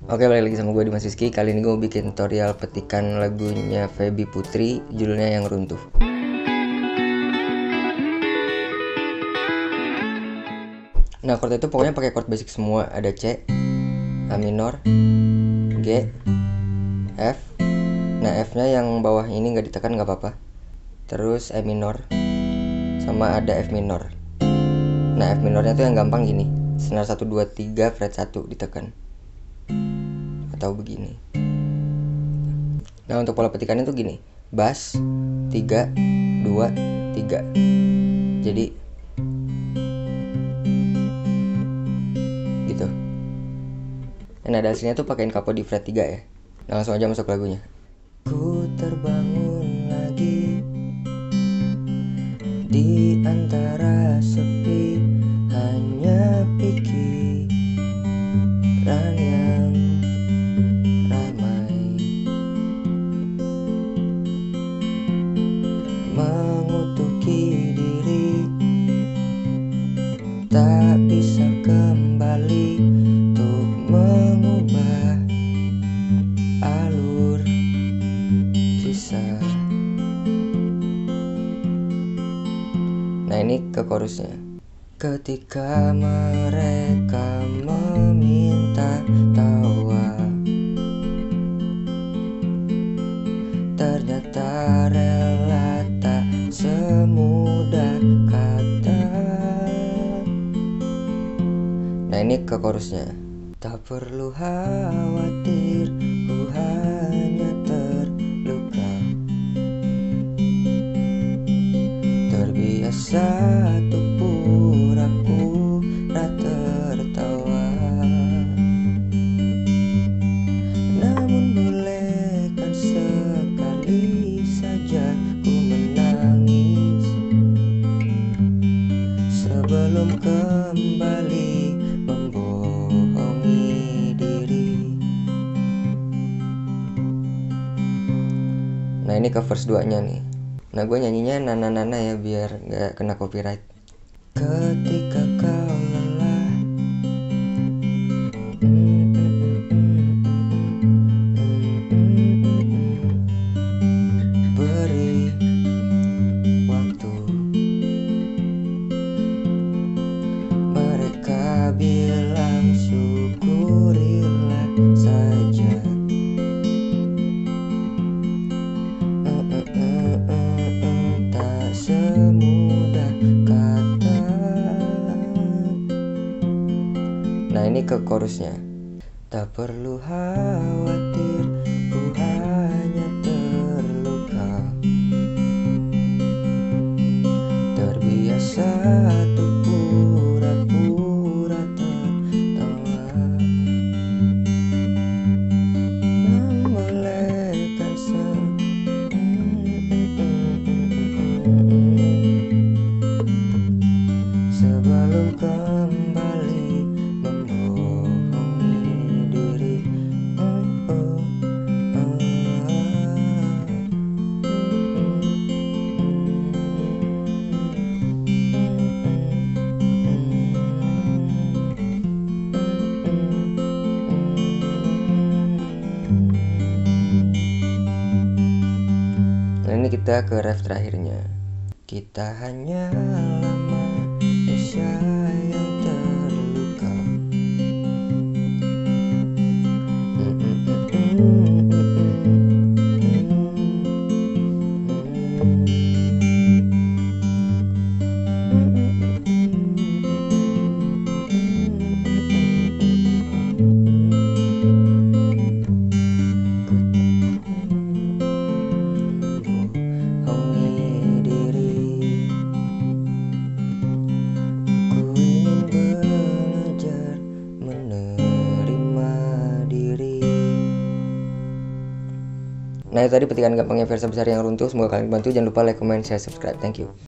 Oke, balik lagi sama gue Dimas Rizky. Kali ini gue mau bikin tutorial petikan lagunya Feby Putri, judulnya Yang Runtuh. Nah, chord itu pokoknya pakai chord basic semua. Ada C, A minor, G, F. Nah, F-nya yang bawah ini nggak ditekan nggak apa-apa. Terus E minor, sama ada F minor. Nah, F minornya tuh yang gampang gini, senar 1, 2, 3, fret 1 ditekan, atau begini. Nah, untuk pola petikannya tuh gini, bass 3, 2, 3. Jadi gitu. Nah, hasilnya tuh pakein capo di fret 3 ya. Nah, langsung aja masuk lagunya. Ku terbangun lagi di antara sepi, hanya pikiran yang ramai mengutuki diri, tak bisa kembali untuk mengubah alur kisah. Nah, ini ke chorusnya. Ketika mereka meminta tawa, ternyata rela tak semudah kata. Nah, ini ke chorusnya. Tak perlu khawatir, ku hanya terluka, terbiasa tuh pura-pura tertawa. Namun bolehkan sekali saja ku menangis sebelum kembali membohongi diri. Nah, ini ke verse 2 nya nih. Nah, gue nyanyinya nana-nana ya biar gak kena copyright. Ketika kau lelah, beri waktu. Mereka bilang syukurilah saja. Tak semudah kata. Nah, ini ke chorusnya. Tak perlu khawatir, ku hanya terluka, terbiasa tuh pura-pura tertawa. Membolehkan sebelum kembali membohongi diri. Nah, ini kita ke ref terakhirnya. Kita hanyalah manusia yang terluka. Nah, itu tadi petikan gampangnya versi besar Yang Runtuh. Semoga kalian bantu. Jangan lupa like, comment, share, subscribe. Thank you.